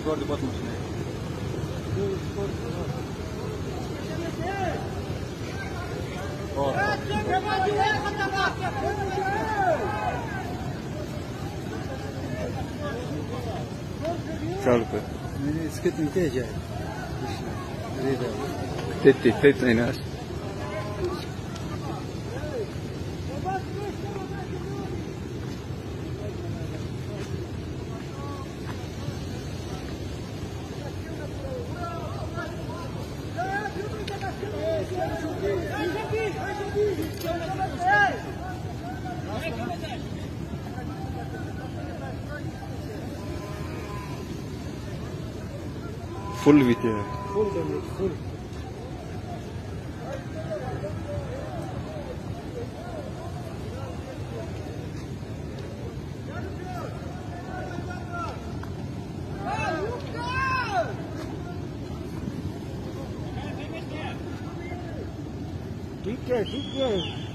Score de बहुत मुश्किल है। चल पे मैंने इसके तीनते जाए te nas full video full damage full ठीक है